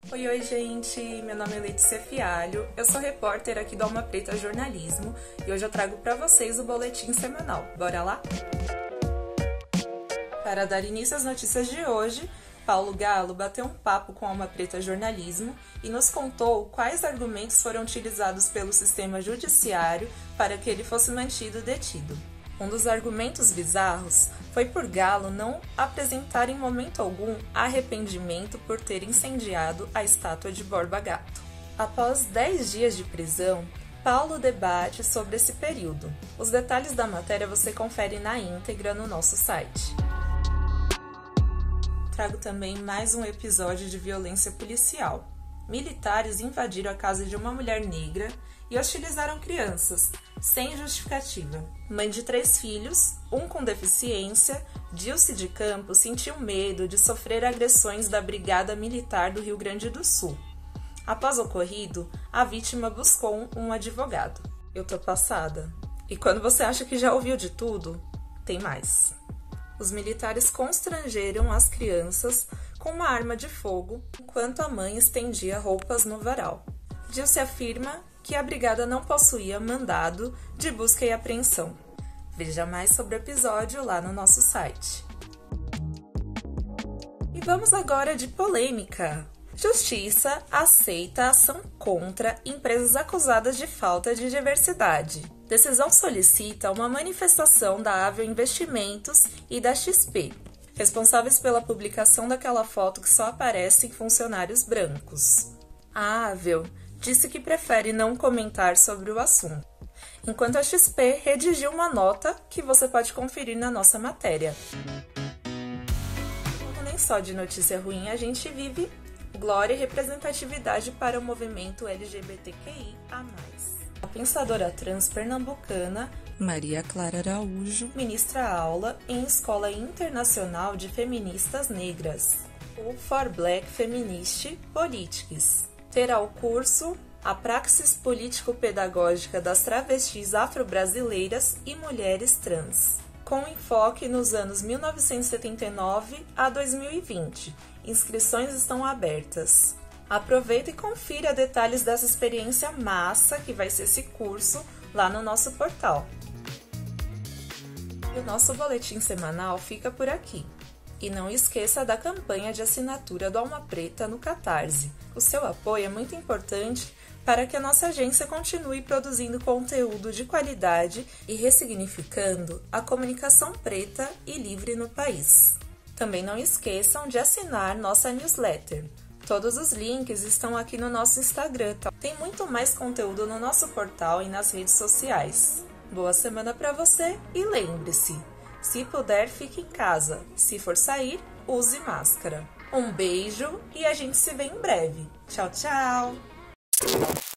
Oi, gente! Meu nome é Letícia Fialho, eu sou repórter aqui do Alma Preta Jornalismo e hoje eu trago para vocês o boletim semanal. Bora lá? Para dar início às notícias de hoje, Paulo Galo bateu um papo com a Alma Preta Jornalismo e nos contou quais argumentos foram utilizados pelo sistema judiciário para que ele fosse mantido detido. Um dos argumentos bizarros foi por Galo não apresentar em momento algum arrependimento por ter incendiado a estátua de Borba Gato. Após 10 dias de prisão, Paulo debate sobre esse período. Os detalhes da matéria você confere na íntegra no nosso site. Trago também mais um episódio de violência policial. Militares invadiram a casa de uma mulher negra e hostilizaram crianças, sem justificativa. Mãe de 3 filhos, um com deficiência, Dilce de Campos sentiu medo de sofrer agressões da Brigada Militar do Rio Grande do Sul. Após o ocorrido, a vítima buscou um advogado. Eu tô passada. E quando você acha que já ouviu de tudo, tem mais. Os militares constrangeram as crianças com uma arma de fogo enquanto a mãe estendia roupas no varal. Dilce afirma que a brigada não possuía mandado de busca e apreensão. Veja mais sobre o episódio lá no nosso site. E vamos agora de polêmica. Justiça aceita ação contra empresas acusadas de falta de diversidade. Decisão solicita uma manifestação da Avel Investimentos e da XP, responsáveis pela publicação daquela foto que só aparece em funcionários brancos. A Avel disse que prefere não comentar sobre o assunto, enquanto a XP redigiu uma nota que você pode conferir na nossa matéria. Nem só de notícia ruim a gente vive, glória e representatividade para o movimento LGBTQIA+. A pensadora trans pernambucana Maria Clara Araújo ministra aula em Escola Internacional de Feministas Negras, o For Black Feminist Politics. Terá o curso A Praxis Político-Pedagógica das Travestis Afro-Brasileiras e Mulheres Trans, com enfoque nos anos 1979 a 2020. Inscrições estão abertas. Aproveita e confira detalhes dessa experiência massa que vai ser esse curso lá no nosso portal. E o nosso boletim semanal fica por aqui. E não esqueça da campanha de assinatura do Alma Preta no Catarse. O seu apoio é muito importante para que a nossa agência continue produzindo conteúdo de qualidade e ressignificando a comunicação preta e livre no país. Também não esqueçam de assinar nossa newsletter. Todos os links estão aqui no nosso Instagram. Tem muito mais conteúdo no nosso portal e nas redes sociais. Boa semana para você e lembre-se, se puder, fique em casa. Se for sair, use máscara. Um beijo e a gente se vê em breve. Tchau, tchau!